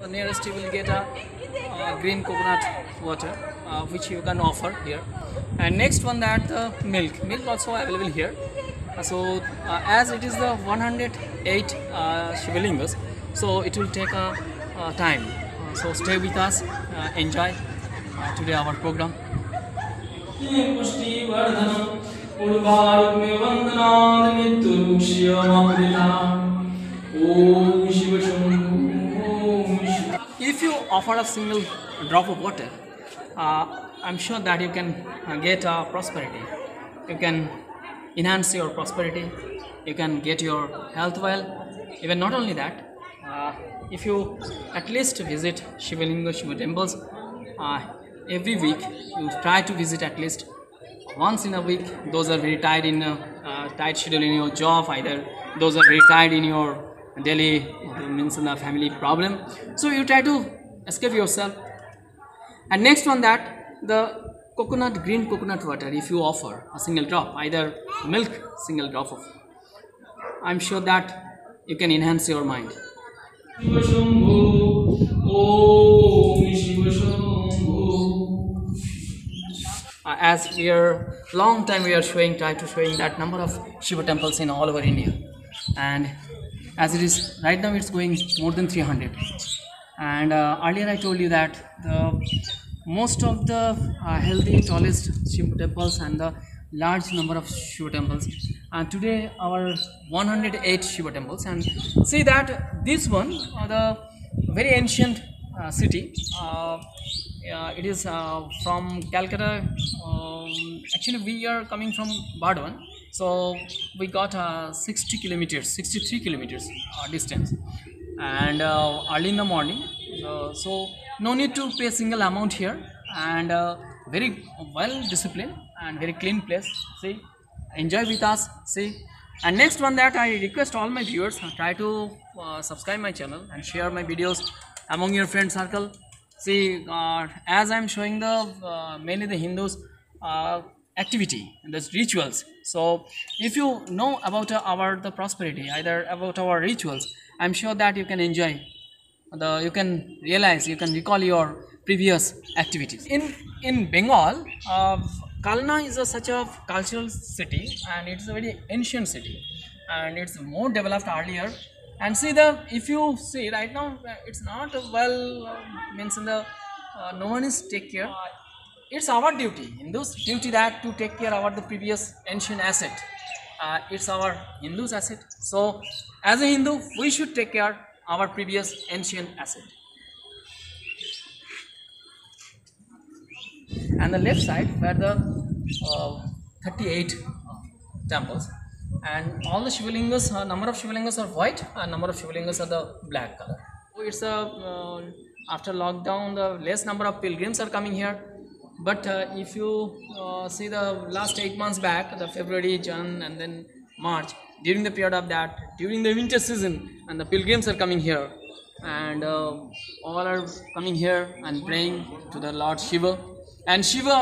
nearest you will get a green coconut water, which you can offer here. And next one, that the milk also available here. As it is the 108 Shivalingas, so it will take a time. So stay with us, enjoy today our program. If you offer a single drop of water, I'm sure that you can get prosperity. You can enhance your prosperity. You can get your health well. Even not only that, if you at least visit Shivalinga Shiva temples every week, you try to visit at least once in a week. Those are very tight in tight schedule in your job, either those are very tight in your daily means in the family problem, so you try to escape yourself. And next one, that the green coconut water, if you offer a single drop, either milk, single drop of, I'm sure that you can enhance your mind. As we are long time we are showing that number of Shiva temples in all over India, and as it is right now, it's going more than 300. And earlier I told you that most of the healthy, tallest Shiva temples and the large number of Shiva temples. And today our 108 Shiva temples. And see that this one, the very ancient city. It is from Calcutta. Actually, we are coming from Bardwan. So we got 63 kilometers distance, and early in the morning. So no need to pay a single amount here, and very well disciplined and very clean place. See, enjoy with us. See, and next one, that I request all my viewers, try to subscribe my channel and share my videos among your friend circle. See, as I'm showing the mainly the Hindus activity and the rituals. So if you know about the prosperity, either about our rituals, I'm sure that you can enjoy you can realize, you can recall your previous activities. In Bengal, Kalna is such a cultural city, and it's a very ancient city, and it's more developed earlier. And see, if you see right now, it's not well means in the no one is take care. It's our duty, Hindus' duty, that to take care of the previous ancient asset. It's our Hindus' asset. So as a Hindu, we should take care our previous ancient asset. And the left side were the 38 temples, and all the Shivalingas, number of Shivalingas are white and number of Shivalingas are the black color. So it's after lockdown, the less number of pilgrims are coming here. But if you see the last 8 months back, the February, Jan and then March, during the period of that, during the winter season, and the pilgrims are coming here, and all are coming here and praying to the Lord Shiva. And Shiva,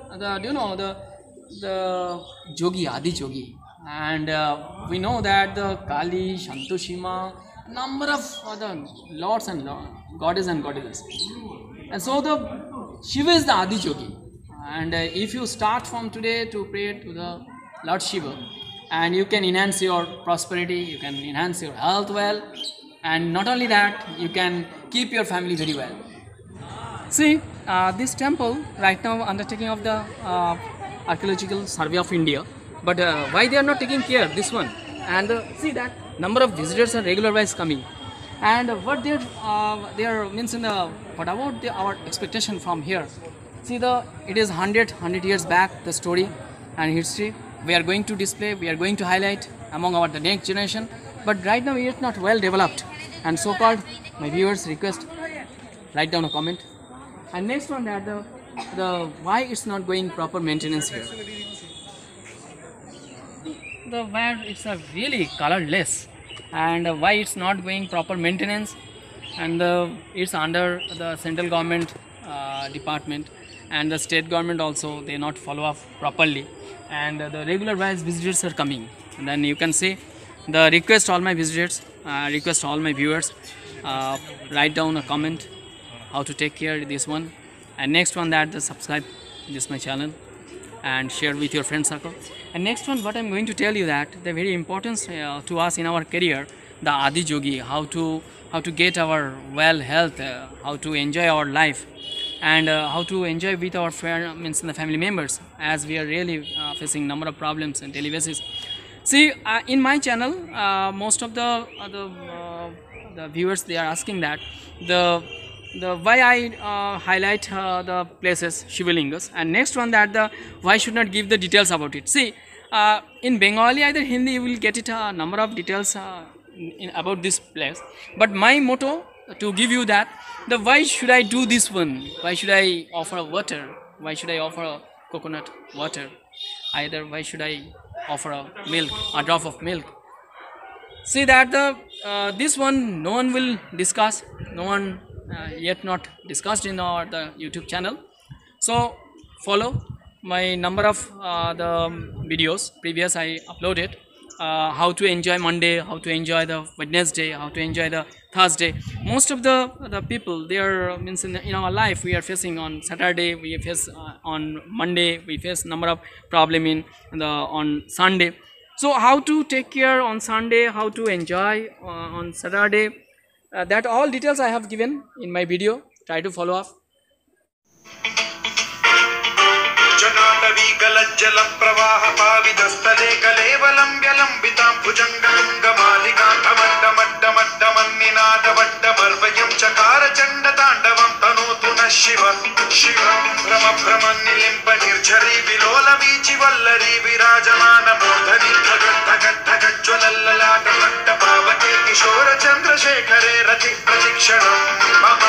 the Jogi, Adi Jogi, and we know that the Kali, Shantoshima, number of other lords and goddesses and goddesses. And so the Shiva is the Adi Jogi, and if you start from today to pray to the Lord Shiva, and you can enhance your prosperity, you can enhance your health well, and not only that, you can keep your family very well. See, this temple right now undertaking of the Archaeological Survey of India, but why they are not taking care this one? And see that number of visitors are regular wise coming, and what they are means in the what about our expectation from here? See, it is 100 years back, the story and history we are going to display, we are going to highlight among the next generation. But right now it is not well developed, and so called my viewers request, write down a comment. And next one, that the why it's not going proper maintenance here. The where it's a really colorless, and why it's not going proper maintenance, and it's under the central government department, and the state government also, they not follow up properly, and the regular wise visitors are coming. And then you can say the request all my visitors, request all my viewers, write down a comment how to take care of this one, and next one that the subscribe this my channel and share with your friend circle. And next one what I'm going to tell you that the very importance to us in our career, the Adi Yogi, how to get our well health, how to enjoy our life, and how to enjoy with our friend, means the family members, as we are really facing number of problems on daily basis. See, in my channel, most of the viewers, they are asking that the why I highlight the places Shivalingas, and next one that the why should not give the details about it. See, in Bengali either Hindi you will get it a number of details about this place, but my motto to give you that the why should I do this one, why should I offer water, why should I offer a coconut water, either why should I offer a milk, a drop of milk. See that the this one no one will discuss, no one yet not discussed in the YouTube channel. So follow my number of the videos previous I uploaded, how to enjoy Monday, how to enjoy the Wednesday, how to enjoy the Thursday. Most of the people, they are means in our life we are facing on Saturday, we face on Monday, we face number of problem in the on Sunday. So how to take care on Sunday, how to enjoy on Saturday, that all details I have given in my video. Try to follow up. जल प्रवाह पावितस्थले कलेवलम्ब्यलम्बितां भुजङ्गतुङ्गमालिकां धमड्डमड्डमड्डमन्निनादवड्डमर्वयं चकार चण्डताण्डवं तनोतु नः शिव शिवं भ्रमभ्रमन्निलिम्प निर्झरी विलोलवीचि वल्लरी विराजमानमूर्धनि धगद्धगद्धगज्ज्वलल्ललाटपट्टपावके किशोरचन्द्रशेखरे रति प्रशिक्षणं मम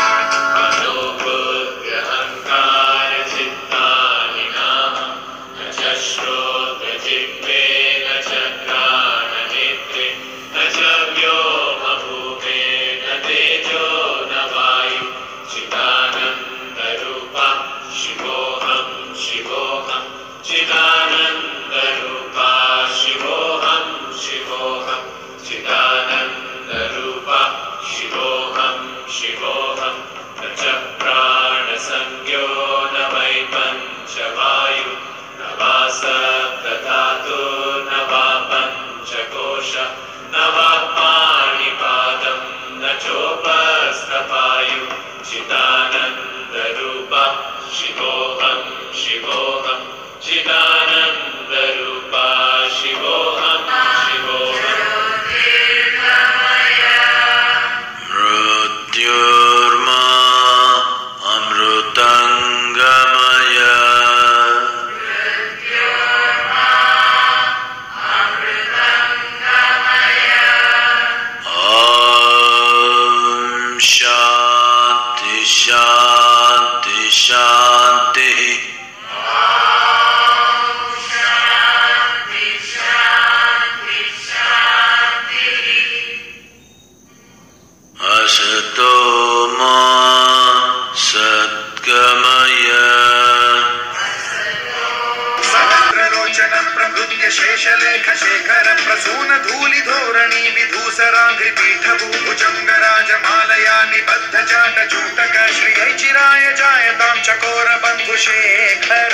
शेषलेख शेखर प्रसून धूलि धोरणी विधूसरांघ्रि पीठभूभुजंगराजमालया निबद्ध चाट चूटक श्रियै चिराय जायतां चकोर बंधु शेखर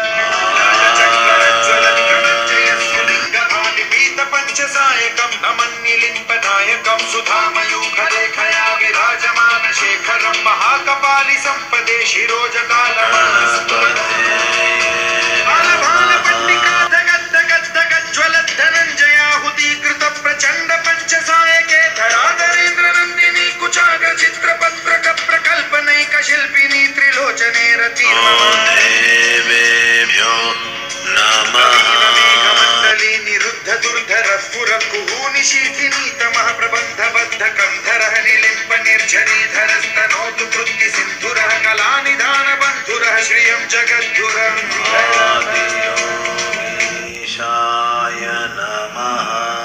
पंचसायकं नमन्निलिम्पनायकं सुधामयूखलेखया विराजमान शेखरं महाकपालि संपदे शिरोजटालमस्तुते ज्वलद्धनञ्जयाहुतीकृत प्रचंड पंचसायके धराधरेन्द्र नंदिनी कुचाग्र चित्रपत्रक प्रकल्पनैक शिल्पिनी त्रिलोचने रतिर्मदेवेभ्यो नमः मेघमण्डली निरुद्ध दुर्धर स्फुर कुहूनि शीथिनी तमः प्रबन्धबद्ध कंधरः निलिम्प निर्झरीधरस्तनोतु कृत्ति सिन्धुरः कलानिधान बन्धुरः श्रियं जगद्धुरं ईशाय नमः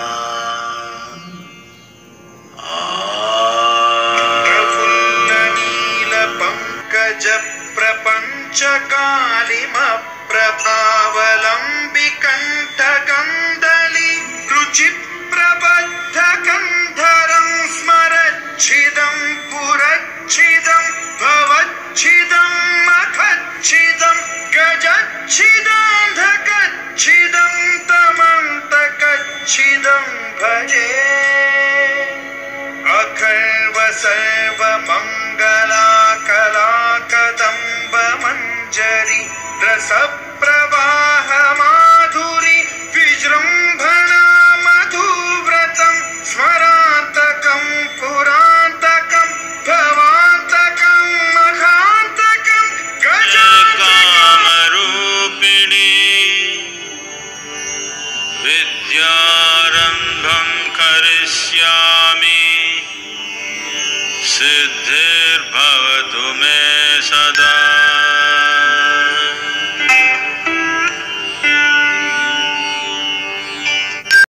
प्रफुल्ल पंकज प्रपंच कालिम प्रभावलंबि कंठ गंधली रुचि प्रबद्ध कंधरं स्मरच्छिदं कच्छिदं तमन्तकच्छिदं भजे अखर्व सर्वमङ्गला कला कदम्ब मञ्जरी रसप्रवाह माधुरी विजृम्भणा